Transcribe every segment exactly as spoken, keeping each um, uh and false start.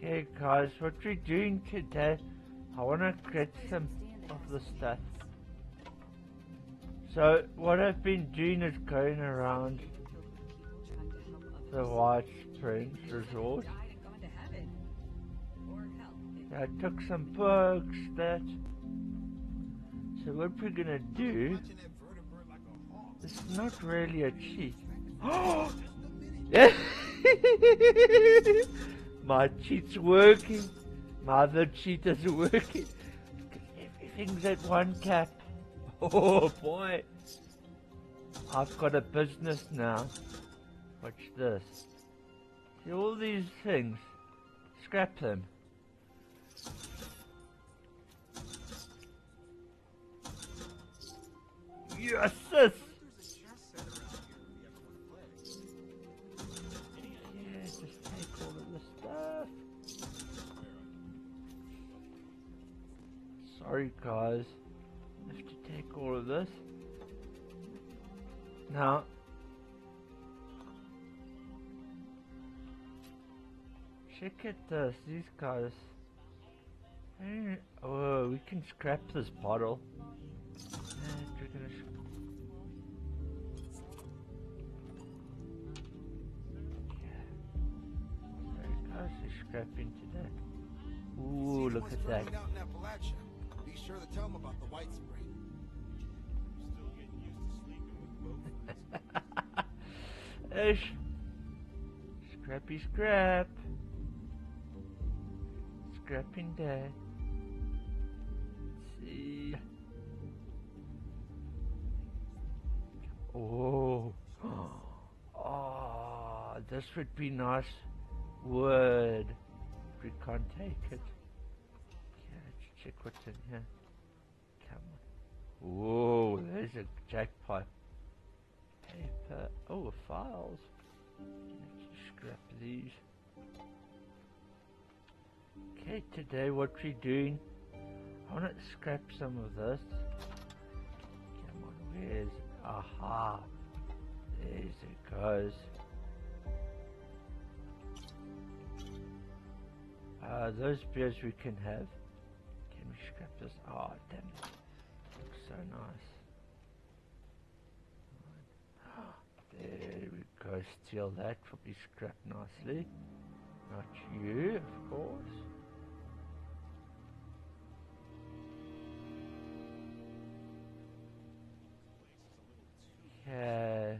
Okay guys, what we're doing today, I want to get some of the stuff. So what I've been doing is going around the White Springs Resort. I took some perks that. So what we're gonna do, it's not really a cheat. My cheat's working. My other cheat is working. Everything's at one cap. Oh boy. I've got a business now. Watch this. See all these things. Scrap them. Yes, sis. Yeah, just take all of the stuff. Sorry guys, I have to take all of this. Now, check at this, these guys. Oh, we can scrap this bottle. And we're gonna sh yeah. Sorry guys, we're scrapping today. Ooh, look at that. Be sure to tell him about the White Spring. Ish. Scrappy scrap. Scrapping day. Let's see. Oh. Oh, this would be nice wood. We can't take it. Okay, let's check what's in here. Come on. Whoa, there's a jackpot. Paper. Oh, files. Let's scrap these. Okay, today what we're doing, I want to scrap some of this. Come on, where's, aha, there's it goes. Uh, those beers we can have. Can we scrap this? Oh, damn it. Looks so nice. There we go, steal that, probably scrap nicely. Not you, of course. Okay.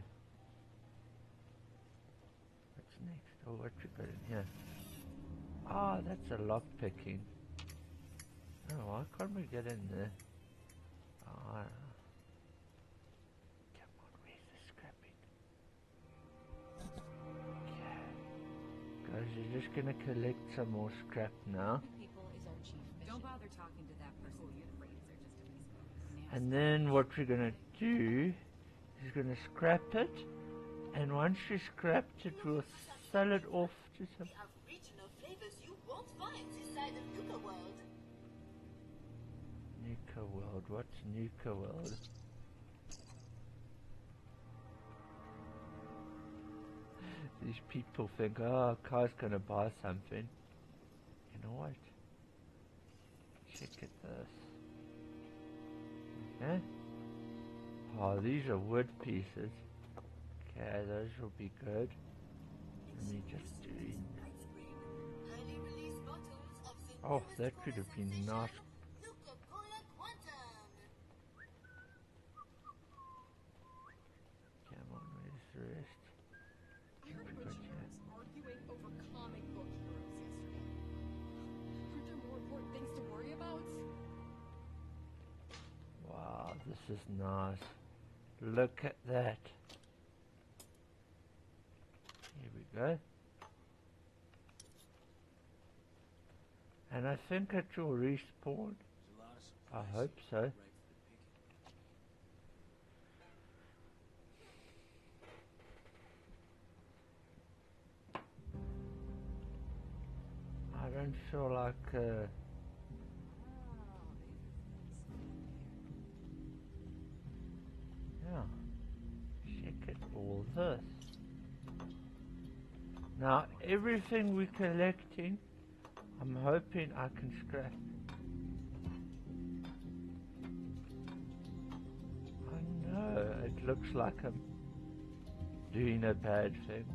What's next? Oh, what we got in here? Ah, oh, that's a lock picking. Oh, why can't we get in there? Ah. Guys, you're just gonna collect some more scrap now. Don't bother talking to that person. And then what we're gonna do is gonna scrap it, and once we scrapped it, we'll sell it off to some. We have regional flavors you won't find inside of Nuka World. Nuka World. What's Nuka World? These people think, oh, Kai's gonna buy something. You know what? Check at this. Okay. Oh, these are wood pieces. Okay, those will be good. Let me just do. Oh, that could have been nice. Come on, where's the rest? Arguing over comic book heroes yesterday. Aren't there more important things to worry about? Wow, this is nice. Look at that. Here we go. And I think it will respawn. I hope so. I don't feel like uh, yeah. Check it all this. Now everything we're collecting I'm hoping I can scrap. I know, it looks like I'm doing a bad thing.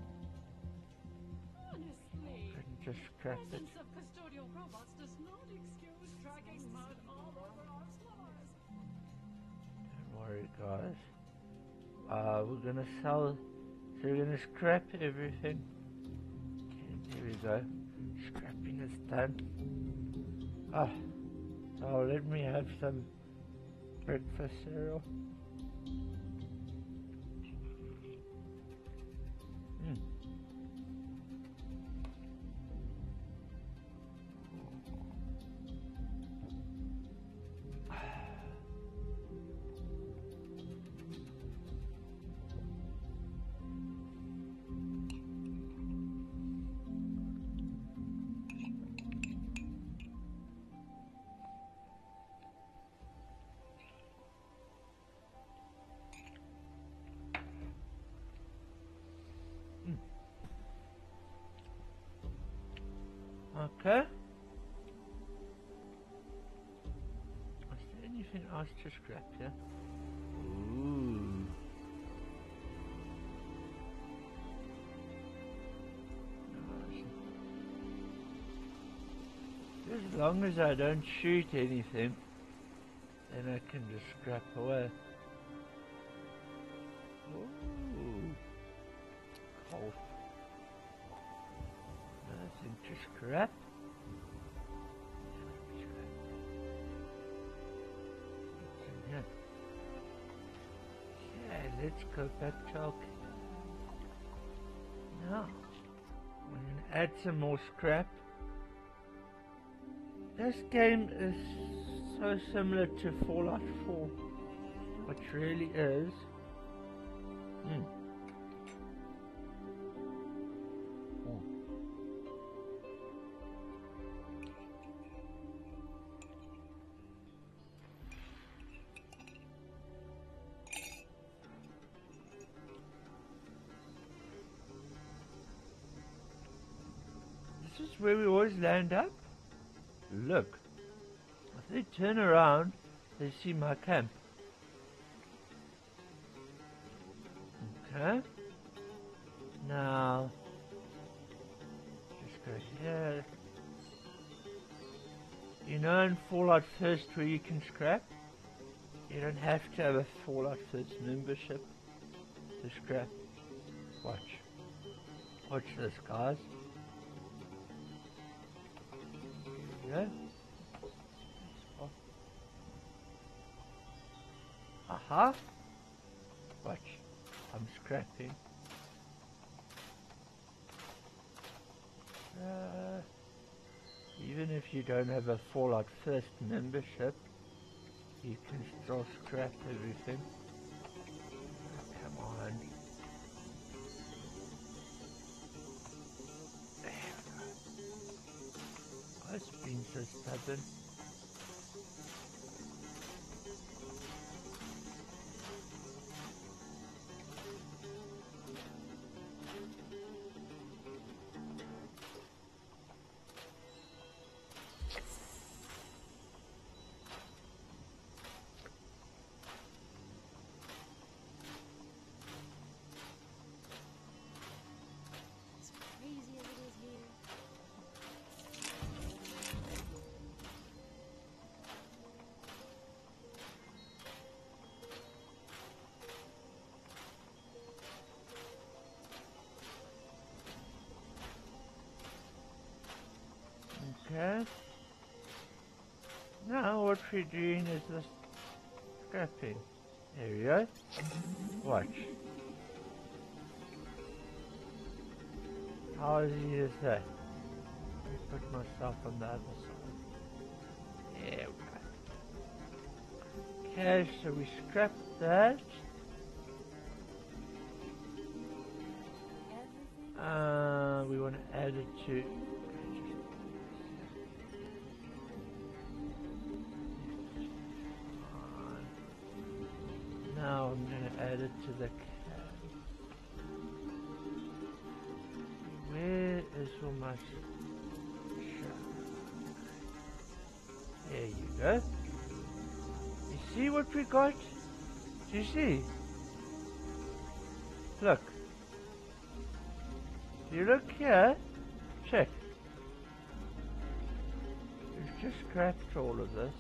Honestly, Couldn't just scrap it. presence of custodial robots does not excuse tracking mud all over our floors. Don't worry, guys. Uh, we're gonna sell, so we're gonna scrap everything. Okay, there we go. Scrapping is done. Ah, oh, let me have some breakfast cereal. Mm. Okay. Is there anything else to scrap here? Ooh. Nice. As long as I don't shoot anything, then I can just scrap away. Ooh. Cold. Nothing to scrap. What's in here? Yeah, let's go back to our camp. Now, we're going to add some more scrap. This game is so similar to Fallout four, which really is. Hmm. This is where we always land up. Look, if they turn around, they see my camp. Okay. Now, just go here. You know in Fallout First where you can scrap? You don't have to have a Fallout First membership to scrap. Watch. Watch this, guys. Here we go. Aha. Watch. I'm scrapping. Uh, even if you don't have a Fallout First membership, you can still scrap everything. Come on. There we go. I've been so stubborn. As crazy as it is here. Okay. Now what we're doing is this scrapping. There we go. Watch. How easy is that? Let me put myself on the other side. There we go. Okay, so we scrap that. Uh, we want to add it to. Now I'm going to add it to the cab. Where is all my shit? There you go. You see what we got? Do you see? Look. You look here. Check. We've just scrapped all of this.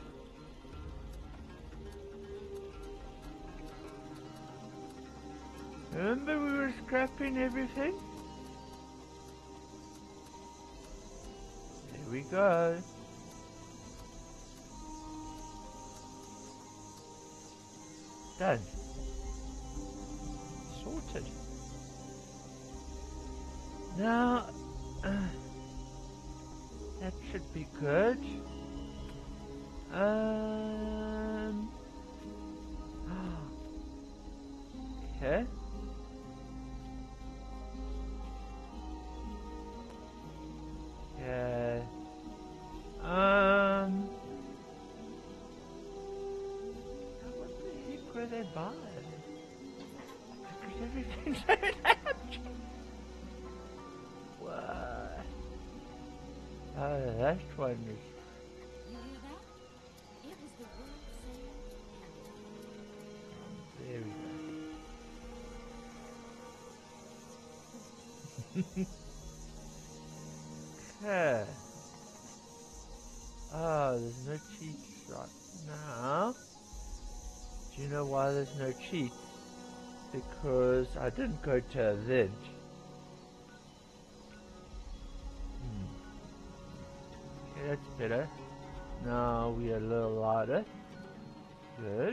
Remember we were scrapping everything? There we go. Done. Sorted. Now, uh, that should be good. Um, okay. Yeah. Um. What the heck were they buying? Because everything's so empty. What? Oh, that one is. You hear that? It was the world saying, There we go. Okay. Oh, there's no cheats right now. Do you know why there's no cheats? Because I didn't go to an event. Hmm. Okay, that's better. Now we are a little lighter. Good.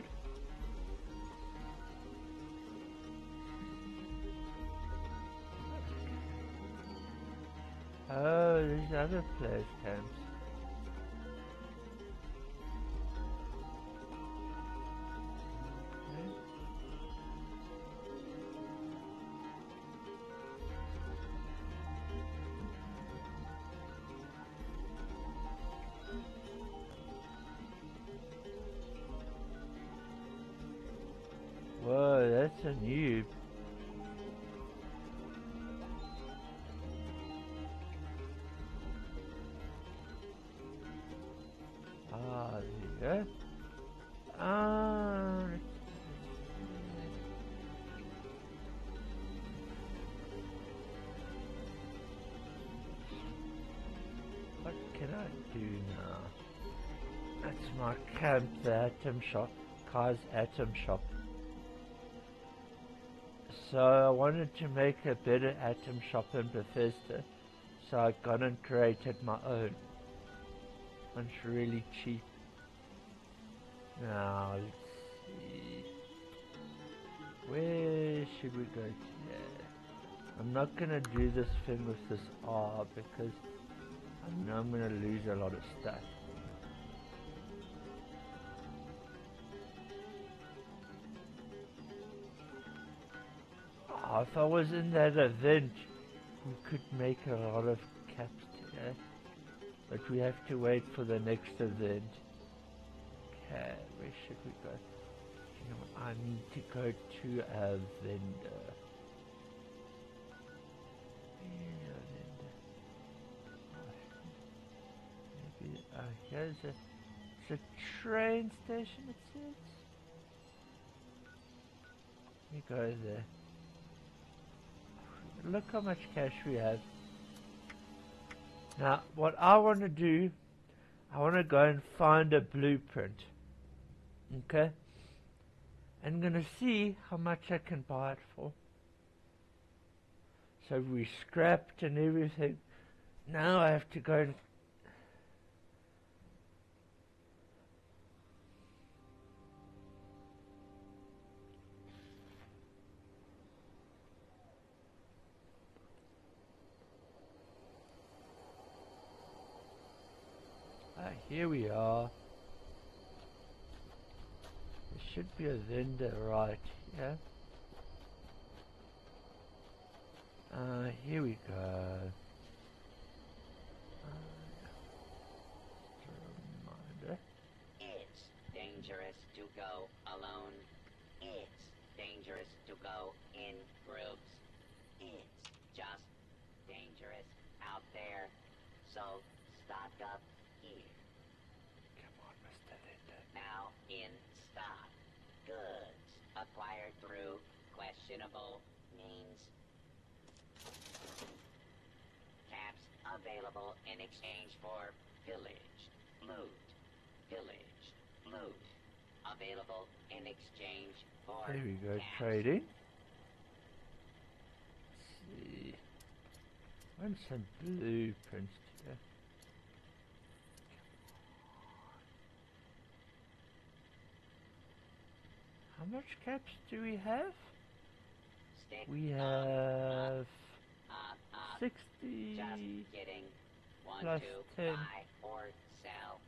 Oh, there's other players' camps. Okay. Whoa, that's a noob. Ah, there you go. Ah, what can I do now? That's my camp, the Atom Shop, Kai's Atom Shop. So I wanted to make a better Atom Shop in Bethesda, so I got and created my own. One's really cheap. Now let's see. Where should we go here? I'm not gonna do this thing with this R because I know I'm gonna lose a lot of stuff. Oh, if I was in that event, we could make a lot of caps today. But we have to wait for the next event. Okay, where should we go? You know what, I need to go to a vendor. Yeah, a vendor. Maybe, uh, here's a, it's a train station, it says. Let me go there. Look how much cash we have. Now, what I want to do, I want to go and find a blueprint. Okay? I'm going to see how much I can buy it for. So we scrapped and everything. Now I have to go and... Ah, here we are. There should be a vendor right here. Uh, here we go. Uh, just a reminder. It's dangerous to go alone. It's dangerous to go in groups. It's just dangerous out there. So stock up here. Come on. questionable means. Caps available in exchange for pillaged loot. Pillaged loot. Available in exchange for There we go, caps. trading. Let's see. Want some blueprints here. How much caps do we have? Stick We up, have up, up. sixty. Just kidding. Want plus to ten. buy or sell?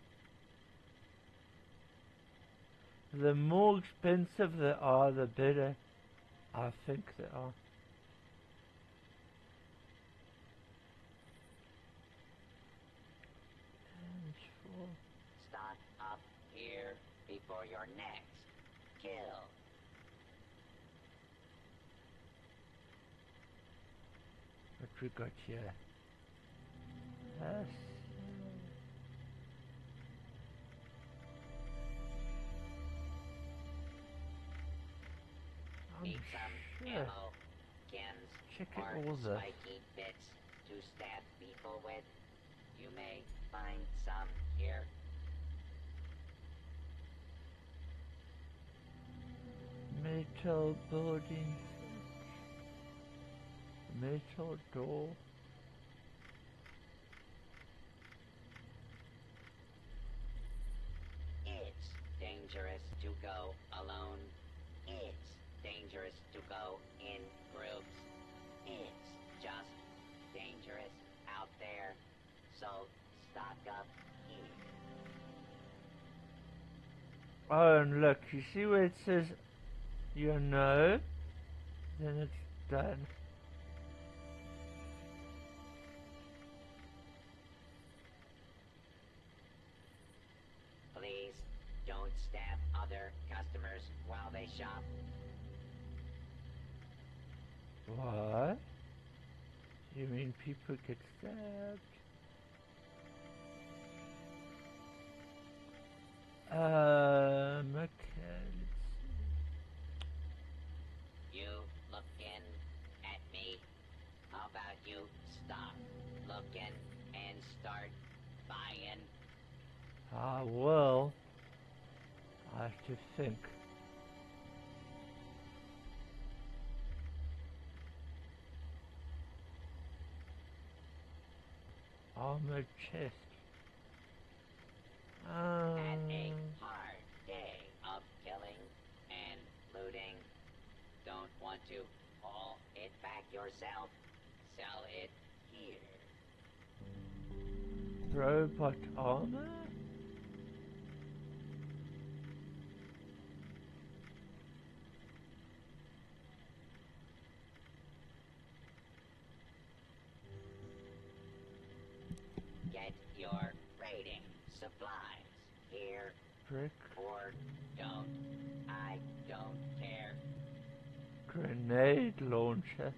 The more expensive they are, the better I think they are. And for Stock up here before your next kill. what we got here? Yes. I'm Need some sure. ammo, skins, Check or it all this. spiky bits to stab people with? You may find some here. Metal building. Metal door. It's dangerous to go alone. It's dangerous to go in groups. It's just dangerous out there. So stock up here. Oh, and look, you see where it says you know? Then it's done. Please don't stab other customers while they shop. What? You mean people get stabbed? Um, okay, let's see. You looking at me? How about you stop looking and start buying? Ah, well, I have to think. Armored chest. Um, Had a hard day of killing and looting. Don't want to haul it back yourself? Sell it here. robot armor? Get your raiding supplies here Brick or don't. I don't care. grenade launcher.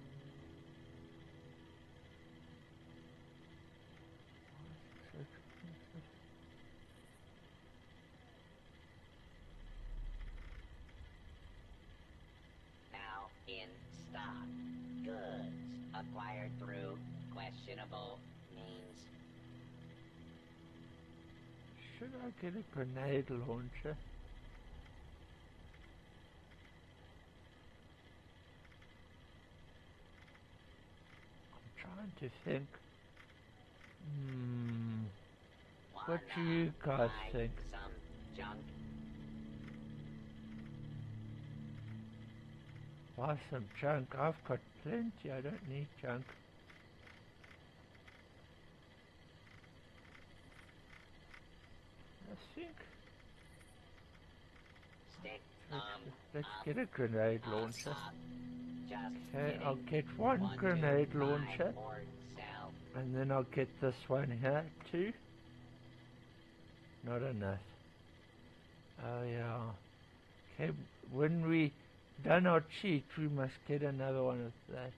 Now in stock. Goods acquired through questionable means. Should I get a grenade launcher? I'm trying to think. Hmm. What do Wanna you guys buy think? Some junk. Buy some junk. I've got plenty. I don't need junk. I think. Stick Let's, um let's up, get a grenade us launcher. up. Just Okay, I'll kidding. get one Want to grenade buy launcher. or sell? And then I'll get this one here too. Not enough. Oh yeah. Okay, when we done our cheat, we must get another one of that.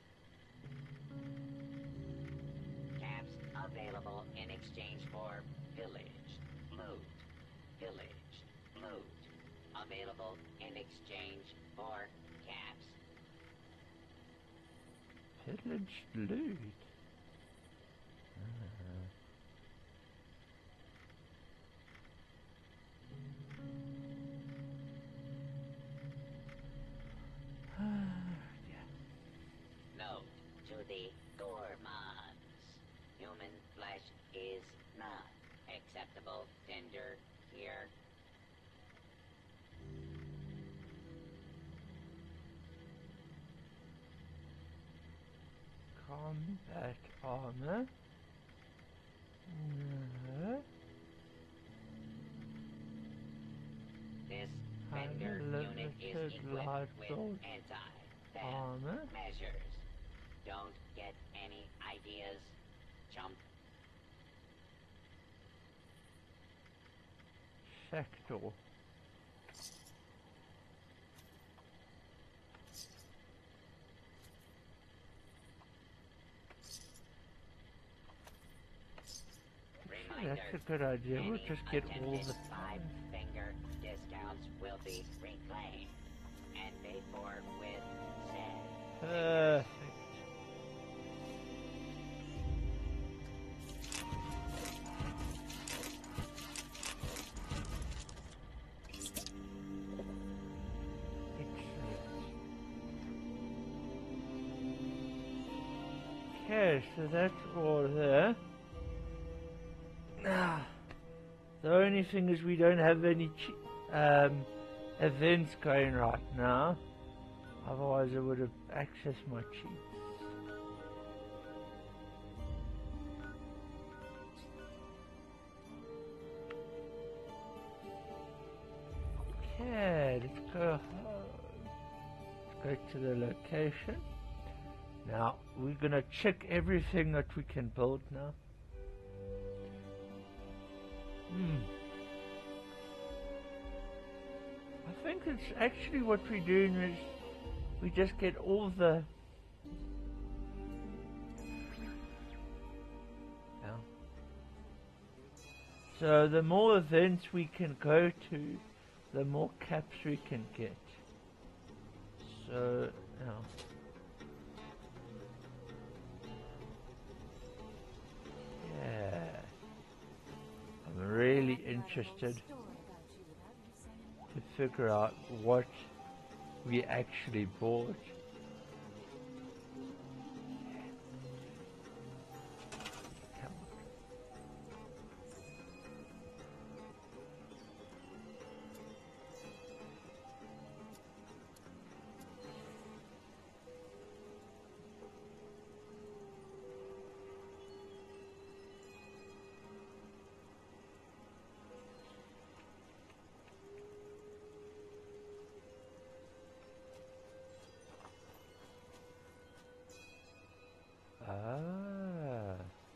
Caps available in exchange for pillaged loot. Pillaged loot. Available in exchange for caps. Pillaged loot. Uh. Note to the gourmands. Human flesh is not acceptable tender here. Combat armor. No. This vendor unit is Unlimited equipped light with gold anti-theft armor. measures. Don't get any ideas, chump. Sector. Reminder, That's a good idea. We'll any just get all the five-finger discounts will be reclaimed and paid for with said. Perfect. Excellent. Okay, so that's all there. Now, the only thing is we don't have any che- um, events going right now. Otherwise I would have accessed my cheats. Okay, let's go home. Let's go to the location. Now, we're gonna check everything that we can build now. Hmm. I think it's actually what we're doing is we just get all the yeah. So the more events we can go to, the more caps we can get. So yeah. Yeah. I'm really interested to figure out what we actually bought. Come on. Ah.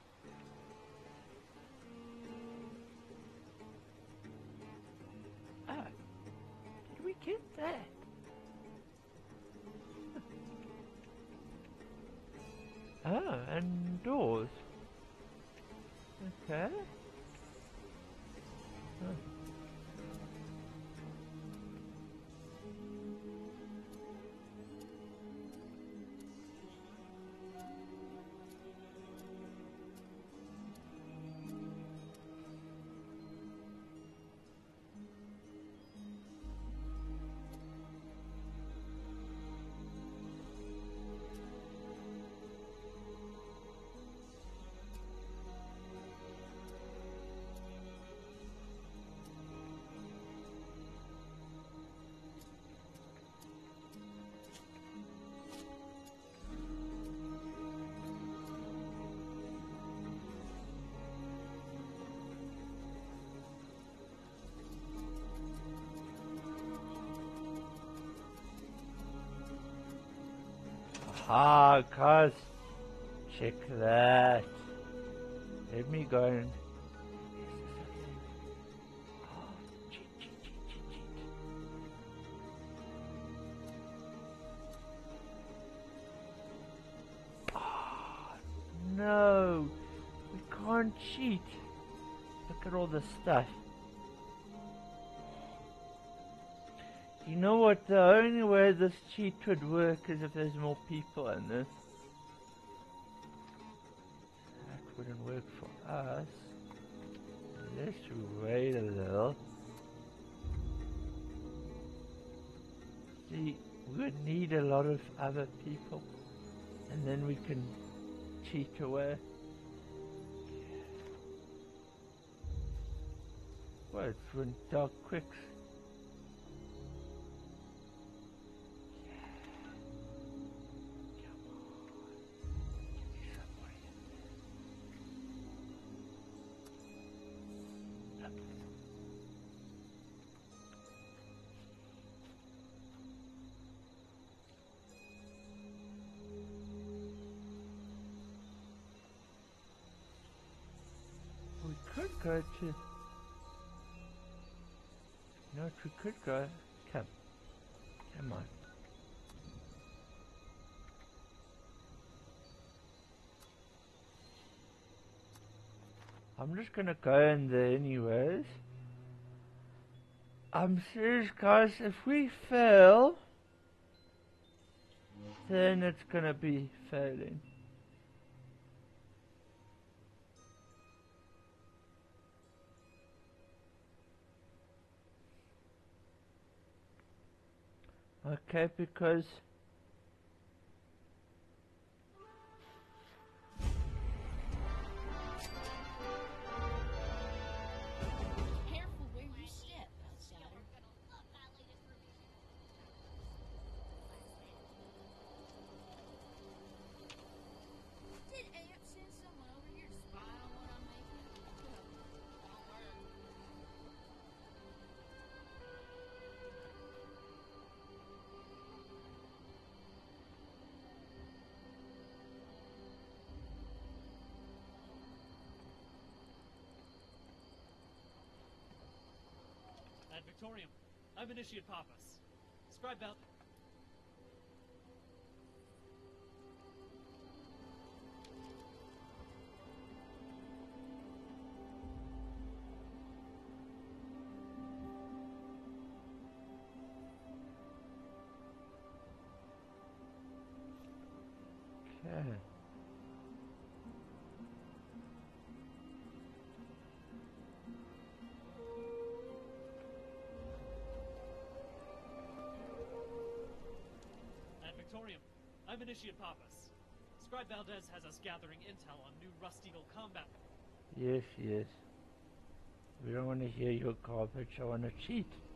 Ah. Did we get that? Ah, and doors. Okay. Huh. Ah, cuz, check that. Let me go and... Oh, cheat, cheat, cheat, cheat, cheat. Oh, no, we can't cheat. Look at all the stuff. You know what, the only way this cheat would work is if there's more people in this. work for us. Let's wait a little. See, we would need a lot of other people, and then we can cheat away. Well, it went dark quick. We could go to... No, we could go... Come. Come on. I'm just gonna go in there anyways. I'm serious, guys. If we fail, then it's gonna be failing. Okay, because Careful where you step, outsider. Did Aunt send someone over here to spy on what I'm making? Don't worry. Ad Victorium, I'm Initiate Pappas. Scribe Belt. okay. Ad Victorium, I'm Initiate Pappas. Scribe Valdez has us gathering intel on new Rust Eagle combat. Yes, yes. We don't want to hear your garbage. I want to cheat.